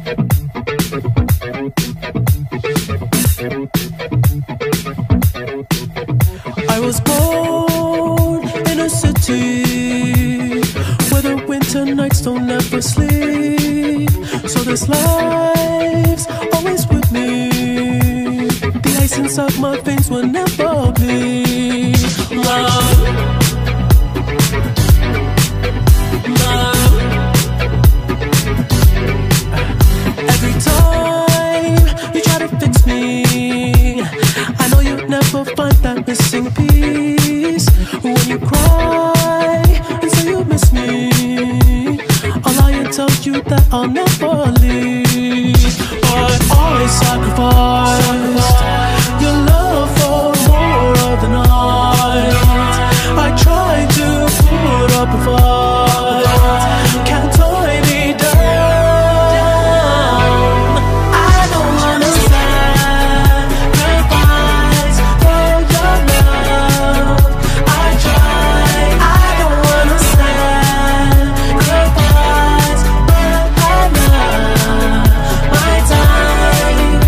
I was born in a city where the winter nights don't ever sleep. So this life's always with me. The ice inside my veins will never bleed. Love, love. Every time you try to fix me, I know you'll never find that missing piece. When you cry and say you miss me, I'll lie and tell you that I'll never leave. But always sacrifice your love for more of the night. I try to put up a fight, can't tie me down. I don't wanna sacrifice for your love. I try, I don't wanna sacrifice, but I love my time.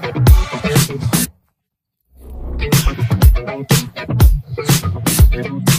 Love, love.